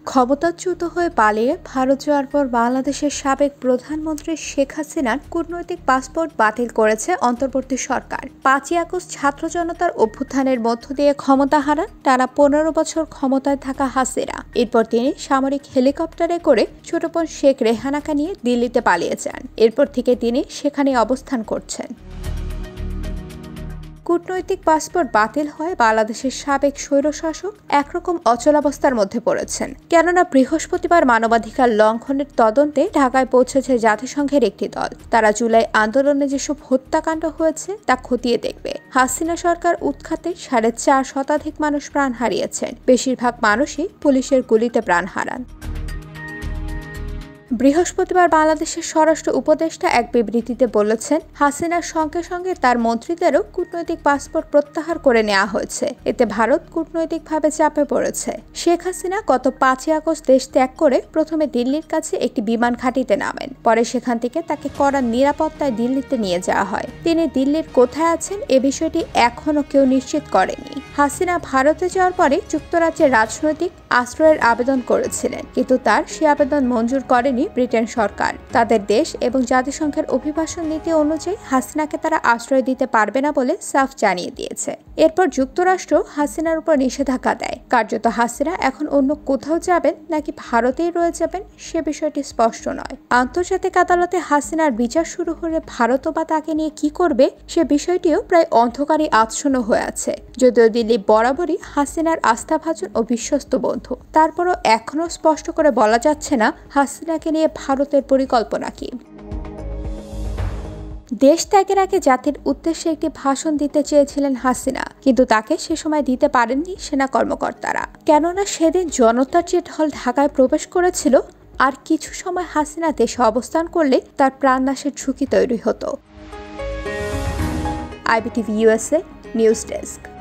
ক্ষমতাচ্যুত হয়ে পালিয়ে ভারত যাওয়ার পর বাংলাদেশের সাবেক প্রধানমন্ত্রী শেখ হাসিনার কূটনৈতিক পাসপোর্ট বাতিল করেছে অন্তর্বর্তী সরকার। 5ই আগস্ট ছাত্র জনতার অভ্যুত্থানের মধ্য দিয়ে ক্ষমতা হারান টানা 15 বছর ক্ষমতায় থাকা হাসিনা। এরপর তিনি সামরিক হেলিকপ্টারে করে ছোট বোন শেখ রেহানাকে নিয়ে দিল্লিতে পালিয়ে যান। এরপর থেকে তিনি সেখানে অবস্থান করছেন। কূটনৈতিক পাসপোর্ট বাতিল হয় বাংলাদেশের সাবেক স্বৈরশাসক একরকম অচলাবস্থার মধ্যে পড়েছেন। কেননা বৃহস্পতিবার মানবাধিকার লঙ্ঘনের তদন্তে ঢাকায় পৌঁছেছে জাতিসংঘের একটি দল। তারা জুলাই আন্দোলনে যেসব হত্যাকাণ্ড হয়েছে তা খতিয়ে দেখবে। হাসিনা সরকার উৎখাতে 4.5 শতাধিক মানুষ প্রাণ হারিয়েছেন। বেশিরভাগ মানুষই পুলিশের গুলিতে প্রাণ হারান। বৃহস্পতিবার বাংলাদেশের স্বরাষ্ট্র উপদেষ্টা এক বিবৃতিতে বলেছেন, হাসিনার সঙ্গে সঙ্গে তার মন্ত্রীদেরও কূটনৈতিক পাসপোর্ট প্রত্যাহার করে নেওয়া হয়েছে। এতে ভারত কূটনৈতিকভাবে চাপে পড়েছে। শেখ হাসিনা গত 5ই আগস্ট দেশ ত্যাগ করে প্রথমে দিল্লির কাছে একটি বিমান ঘাঁটিতে নামেন। পরে সেখান থেকে তাকে কড়া নিরাপত্তায় দিল্লিতে নিয়ে যাওয়া হয়। তিনি দিল্লির কোথায় আছেন এ বিষয়টি এখনও কেউ নিশ্চিত করেনি। হাসিনা ভারতে যাওয়ার পরে যুক্তরাজ্যের রাজনৈতিক আশ্রয়ের আবেদন করেছিলেন, কিন্তু তার সে আবেদন মঞ্জুর করেনি ব্রিটেন সরকার। তাদের দেশ এবং জাতিসংঘের অভিবাসন নীতি অনুযায়ী হাসিনাকে তারা আশ্রয় দিতে পারবে না বলে সাফ জানিয়ে দিয়েছে। এরপর যুক্তরাষ্ট্র হাসিনার উপর নিষেধাজ্ঞা দেয়। কার্যত হাসিনা এখন অন্য কোথাও যাবেন নাকি ভারতেই রয়ে যাবেন সে বিষয়টি স্পষ্ট নয়। আন্তর্জাতিক আদালতে হাসিনার বিচার শুরু হলে ভারত বা তাকে নিয়ে কি করবে সে বিষয়টিও প্রায় অন্ধকারে আচ্ছন্ন হয়ে আছে। যদিও দিল্লি বরাবরই হাসিনার আস্থাভাজন ও বিশ্বস্ত বন্ধু, তারপরও এখনও স্পষ্ট করে বলা যাচ্ছে না হাসিনাকে নিয়ে ভারতের পরিকল্পনা কি। দেশ ত্যাগের আগে জাতির উদ্দেশ্যে একটি ভাষণ দিতে চেয়েছিলেন হাসিনা, কিন্তু তাকে সে সময় দিতে পারেননি সেনা কর্মকর্তারা। কেননা সেদিন জনতার যে ঢল ঢাকায় প্রবেশ করেছিল, আর কিছু সময় হাসিনা দেশে অবস্থান করলে তার প্রাণনাশের ঝুঁকি তৈরি হতো। IBTV USA news desk.